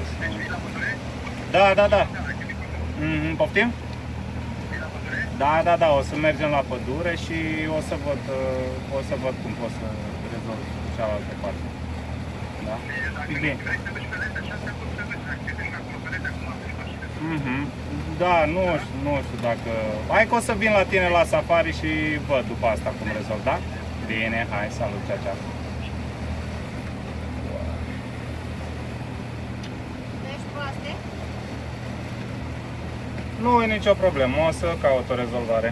Da, da, da. Poftim? Da, o să mergem la pădure și o să văd cum pot să rezolv cealaltă parte. Da? Bine. Da, nu știu dacă... Hai că o să vin la tine la safari și văd după asta cum rezolv, da? Bine, hai, salut, ceau. Nu e nicio problemă, o să caut o rezolvare.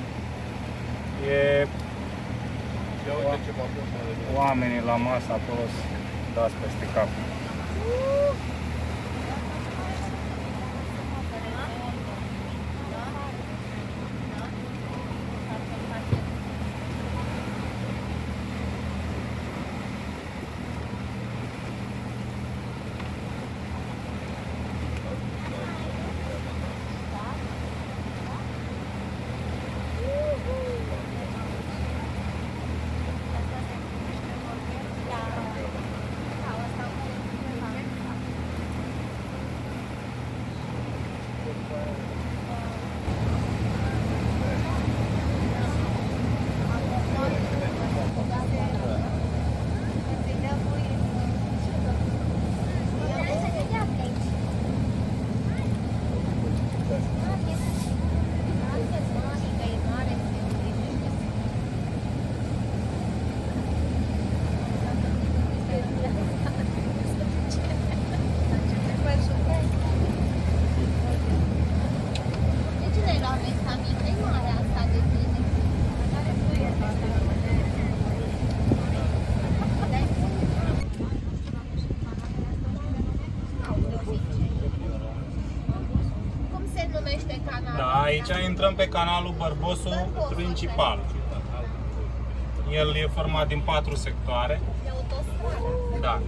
Oamenii la masă acolo dați peste cap. Aici intrăm pe canalul Bărbosul principal. El e format din 4 sectoare. Da.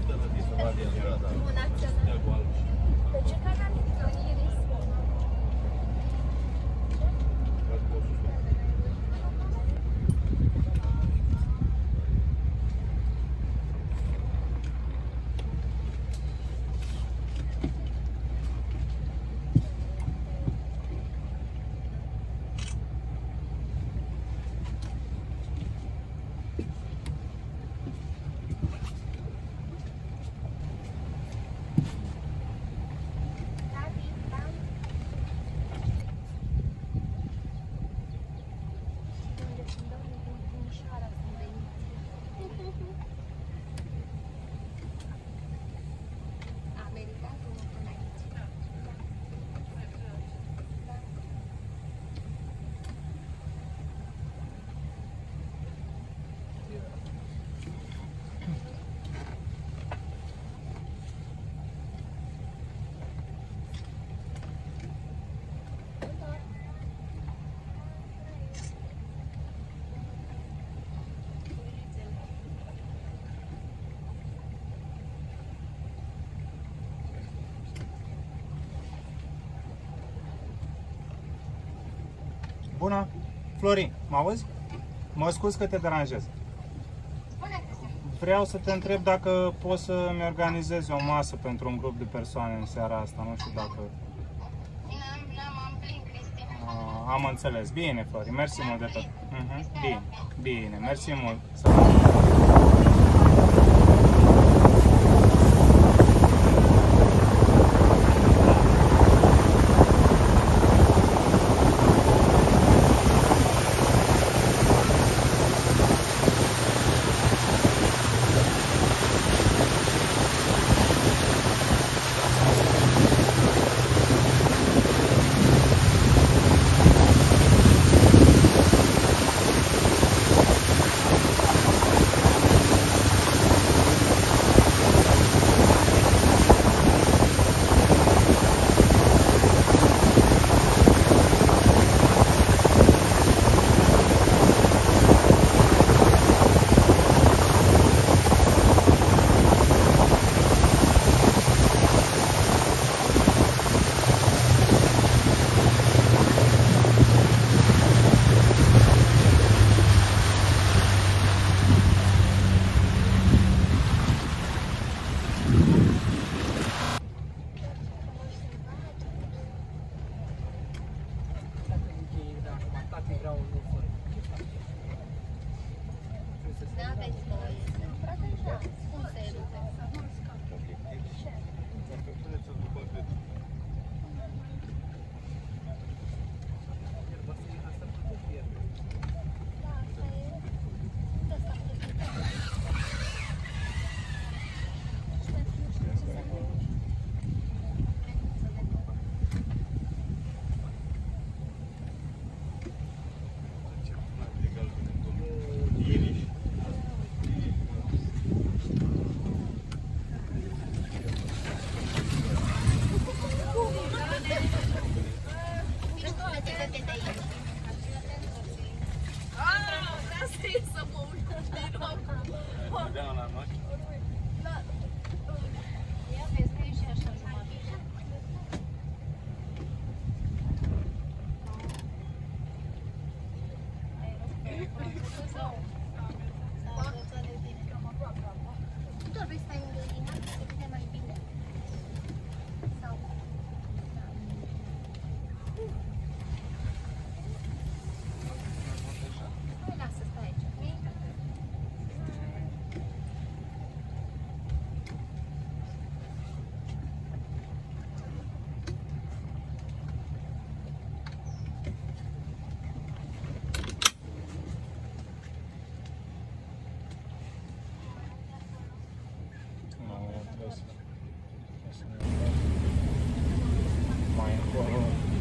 Bună! Florin, mă auzi? Mă scuz că te deranjez. Vreau să te întreb dacă poți să-mi organizezi o masă pentru un grup de persoane în seara asta. Nu știu dacă... Am plin, Cristi. Am înțeles. Bine, Florin. Mersi mult de tot. Bine. Mersi mult. Mai încolo.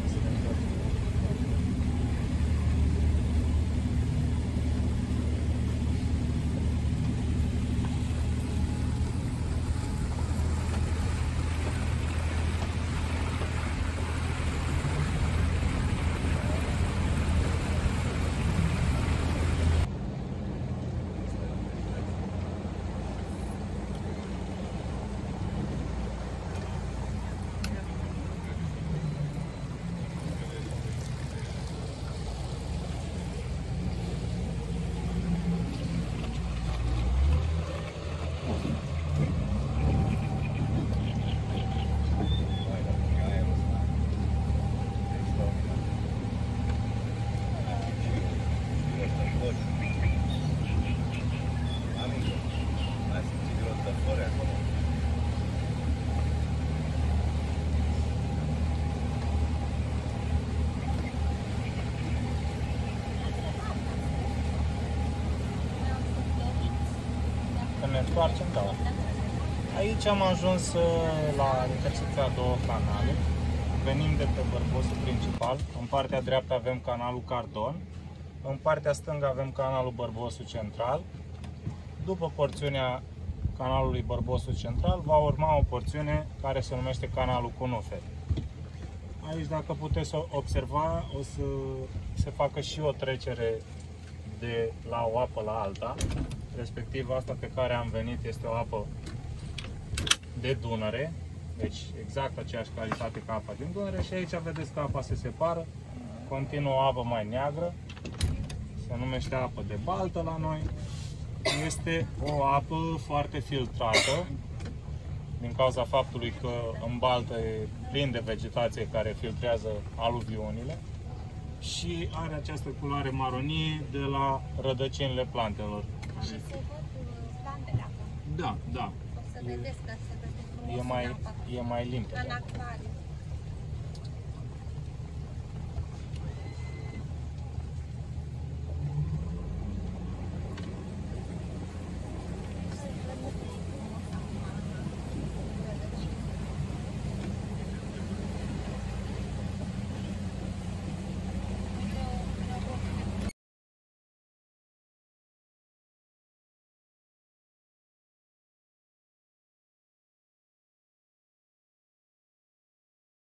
Ne întoarcem, da. Aici am ajuns la intersecția a două canale. Venim de pe bărbosul principal. În partea dreaptă avem canalul Cardon. În partea stângă avem canalul Bărbosul Central. După porțiunea canalului Bărbosul Central va urma o porțiune care se numește canalul Cunuferi. Aici, dacă puteți observa, o să se facă și o trecere de la o apă la alta. Respectiv, asta pe care am venit este o apă de Dunăre, deci exact aceeași calitate ca apa din Dunăre, și aici vedeți că apa se separă, continuă o apă mai neagră, se numește apă de baltă la noi. Este o apă foarte filtrată, din cauza faptului că în baltă e plin de vegetație care filtrează aluviunile și are această culoare maronie de la rădăcinile plantelor. Și se văd plantele acum. Da, da. O să vedeți că se vede frumos E mai limpede. în acvariu.